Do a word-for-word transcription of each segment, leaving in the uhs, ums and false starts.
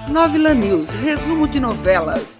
Novela News, resumo de novelas.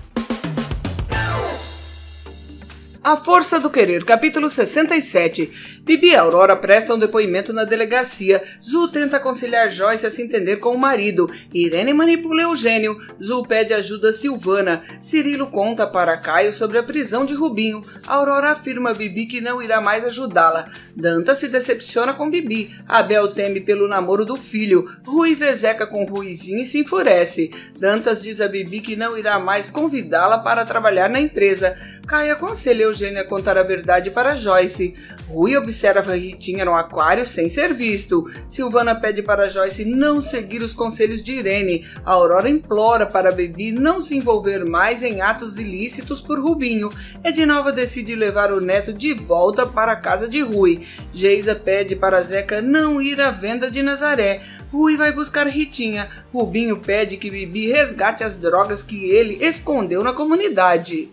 A Força do Querer, capítulo sessenta e sete. Bibi e Aurora prestam depoimento na delegacia. Zu tenta aconselhar Joyce a se entender com o marido. Irene manipula Eugênio. Zu pede ajuda a Silvana. Cirilo conta para Caio sobre a prisão de Rubinho. Aurora afirma a Bibi que não irá mais ajudá-la. Dantas se decepciona com Bibi. Abel teme pelo namoro do filho. Rui vê Zeca com Ruizinho e se enfurece. Dantas diz a Bibi que não irá mais convidá-la para trabalhar na empresa. Caio aconselha Eugênio a contar a verdade para Joyce. Rui observa Ritinha no aquário sem ser visto. Silvana pede para Joyce não seguir os conselhos de Irene. Aurora implora para Bibi não se envolver mais em atos ilícitos por Rubinho. Edinalva decide levar o neto de volta para a casa de Rui. Geisa pede para Zeca não ir à venda de Nazaré. Rui vai buscar Ritinha. Rubinho pede que Bibi resgate as drogas que ele escondeu na comunidade.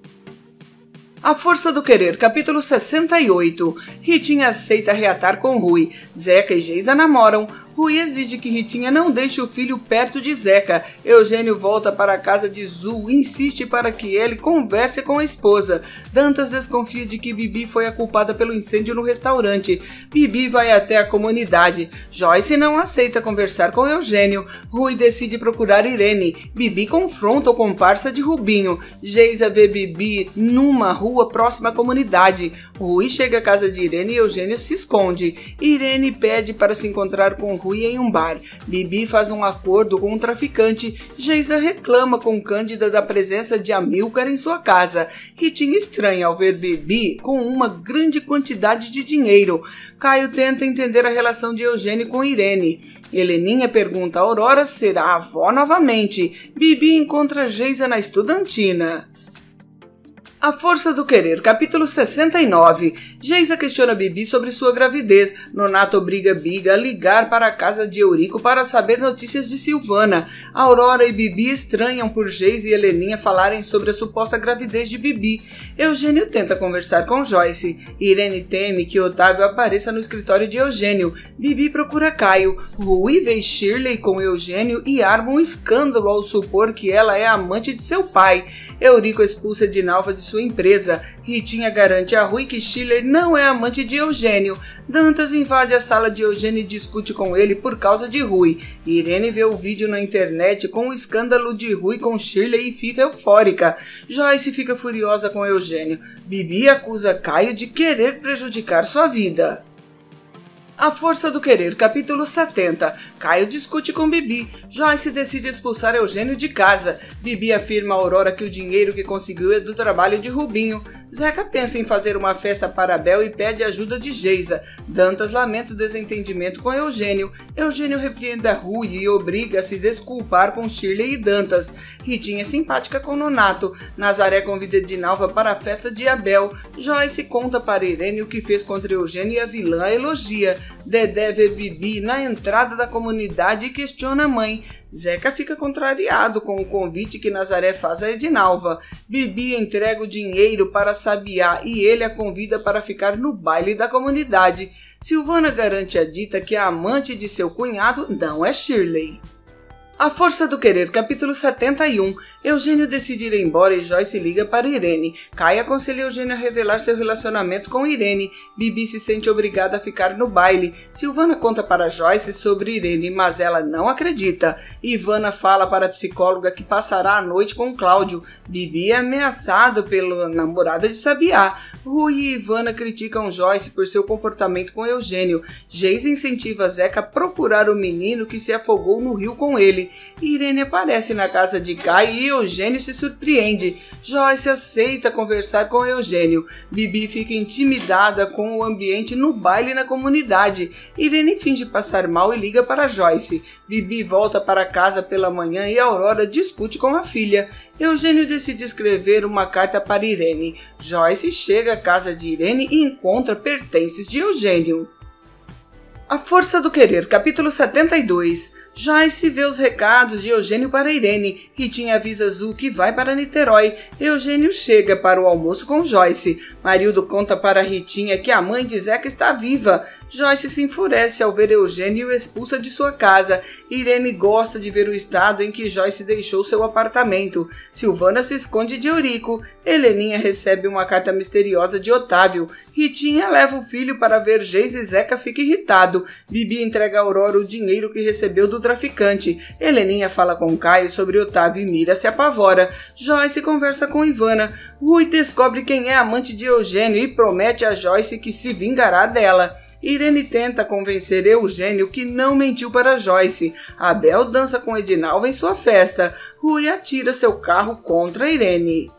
A Força do Querer, capítulo sessenta e oito. Ritinha aceita reatar com Rui. Zeca e Geisa namoram. Rui exige que Ritinha não deixe o filho perto de Zeca. Eugênio volta para a casa de Zu e insiste para que ele converse com a esposa. Dantas desconfia de que Bibi foi a culpada pelo incêndio no restaurante. Bibi vai até a comunidade. Joyce não aceita conversar com Eugênio. Rui decide procurar Irene. Bibi confronta o comparsa de Rubinho. Geisa vê Bibi numa rua próxima à comunidade. Rui chega à casa de Irene e Eugênio se esconde. Irene pede para se encontrar com Rui em um bar. Bibi faz um acordo com um traficante. Geisa reclama com Cândida da presença de Amilcar em sua casa. Ritinha estranha ao ver Bibi com uma grande quantidade de dinheiro. Caio tenta entender a relação de Eugênio com Irene. Heleninha pergunta a Aurora se será avó novamente. Bibi encontra Geisa na estudantina. A Força do Querer, capítulo sessenta e nove. Geisa questiona Bibi sobre sua gravidez. Nonato obriga Biga a ligar para a casa de Eurico para saber notícias de Silvana. Aurora e Bibi estranham por Geisa e Heleninha falarem sobre a suposta gravidez de Bibi. Eugênio tenta conversar com Joyce. Irene teme que Otávio apareça no escritório de Eugênio. Bibi procura Caio. Rui vê Shirley com Eugênio e arma um escândalo ao supor que ela é amante de seu pai. Eurico expulsa Edinalva de sua empresa. Ritinha garante a Rui que Shirley não é amante de Eugênio. Dantas invade a sala de Eugênio e discute com ele por causa de Rui. Irene vê o vídeo na internet com o escândalo de Rui com Shirley e fica eufórica. Joyce fica furiosa com Eugênio. Bibi acusa Caio de querer prejudicar sua vida. A Força do Querer, capítulo setenta. Caio discute com Bibi. Joyce decide expulsar Eugênio de casa. Bibi afirma a Aurora que o dinheiro que conseguiu é do trabalho de Rubinho. Zeca pensa em fazer uma festa para Abel e pede ajuda de Geisa. Dantas lamenta o desentendimento com Eugênio. Eugênio repreende a Rui e obriga a se desculpar com Shirley e Dantas. Ritinha é simpática com Nonato. Nazaré convida Edinalva para a festa de Abel. Joyce conta para Irene o que fez contra Eugênio e a vilã a elogia. Dedé vê Bibi na entrada da comunidade e questiona a mãe. Zeca fica contrariado com o convite que Nazaré faz a Edinalva. Bibi entrega o dinheiro para Sabiá e ele a convida para ficar no baile da comunidade. Silvana garante a Dita que a amante de seu cunhado não é Shirley. A Força do Querer, capítulo setenta e um. Eugênio decide ir embora e Joyce liga para Irene. Caio aconselha Eugênio a revelar seu relacionamento com Irene. Bibi se sente obrigada a ficar no baile. Silvana conta para Joyce sobre Irene, mas ela não acredita. Ivana fala para a psicóloga que passará a noite com Cláudio. Bibi é ameaçado pela namorada de Sabiá. Rui e Ivana criticam Joyce por seu comportamento com Eugênio. Geisa incentiva Zeca a procurar o menino que se afogou no rio com ele. Irene aparece na casa de Caio e Eugênio se surpreende. Joyce aceita conversar com Eugênio. Bibi fica intimidada com o ambiente no baile na comunidade. Irene finge passar mal e liga para Joyce. Bibi volta para casa pela manhã e Aurora discute com a filha. Eugênio decide escrever uma carta para Irene. Joyce chega à casa de Irene e encontra pertences de Eugênio. A Força do Querer, capítulo setenta e dois. Joyce vê os recados de Eugênio para Irene. Ritinha avisa Zu que vai para Niterói. Eugênio chega para o almoço com Joyce. Marildo conta para Ritinha que a mãe de Zeca está viva. Joyce se enfurece ao ver Eugênio e o expulsa de sua casa. Irene gosta de ver o estado em que Joyce deixou seu apartamento. Silvana se esconde de Eurico. Heleninha recebe uma carta misteriosa de Otávio. Ritinha leva o filho para ver Geise e Zeca fica irritado. Bibi entrega a Aurora o dinheiro que recebeu do traficante. Heleninha fala com Caio sobre Otávio e Mira se apavora. Joyce conversa com Ivana. Rui descobre quem é amante de Eugênio e promete a Joyce que se vingará dela. Irene tenta convencer Eugênio que não mentiu para Joyce. Abel dança com Edinalva em sua festa. Rui atira seu carro contra Irene.